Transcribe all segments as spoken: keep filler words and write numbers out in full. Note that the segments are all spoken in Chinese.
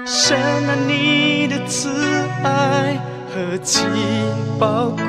神啊，你的慈爱何其宝贵，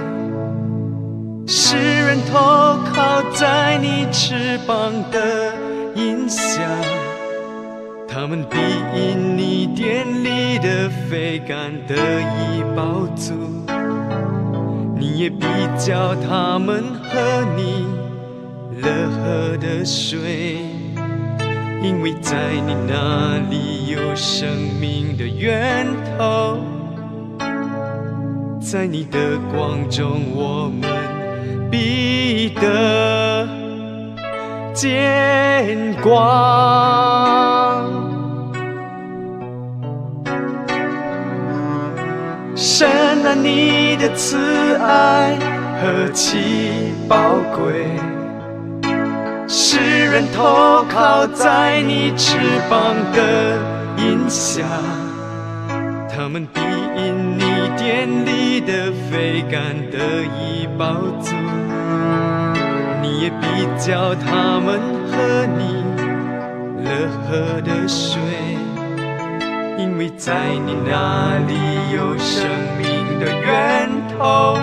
使人投靠在你翅膀的荫下。他们必因你典里的非甘得以饱足，你也必叫他们喝你乐河的水，因为在你那里有生命的源头。在你的光中，我们必得见光。神啊，你的慈爱何其宝贵，使人投靠在你翅膀的荫下。他们必因你典里的非甘得以饱足，你也必叫他们喝你乐河的水，因为在你那里有生命的源头。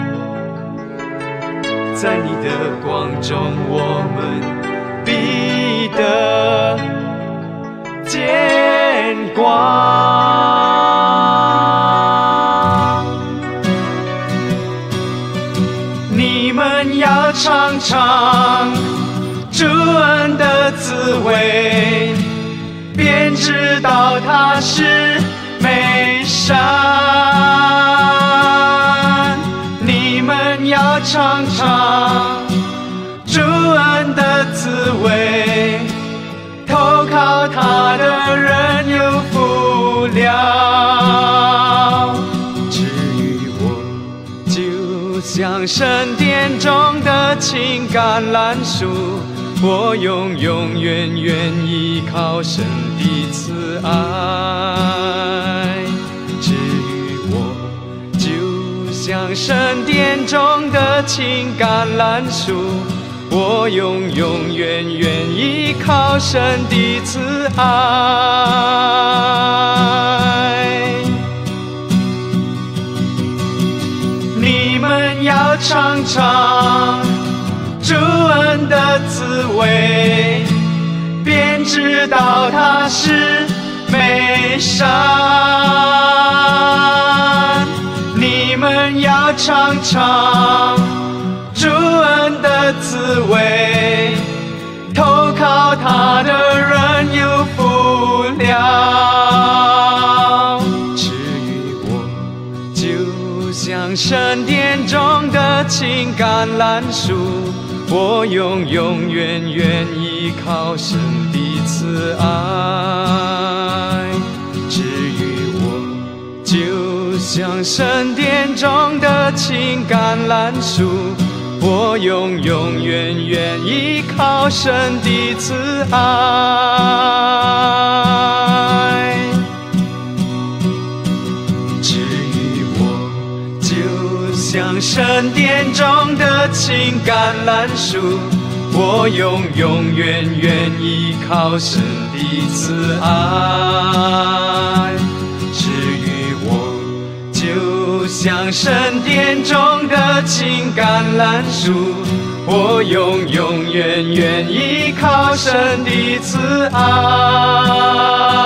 在你的光中，我们必得见光。你们要尝尝主恩的滋味，便知道它是美善。你们要尝尝主恩的滋味，投靠他的人有福了。至于我，就像神殿中的青橄榄树，我永永远远依靠神的慈爱。至于我，就像神殿中的青橄榄树，我永永远远依靠神的慈爱。你们要尝尝主恩的滋味，便知道它是美善。你们要尝尝主恩的滋味，投靠他的人有福了。至于我，就像神殿中的青橄榄树，我永永远远依靠神的慈爱。至于我，就像神殿中的青橄榄树，我永永远远依靠神的慈爱。至于我，就像神殿中的青橄榄树，我永永远远依靠神的慈爱。至于我，就像神殿中的青橄榄树，我永永远远依靠神的慈爱。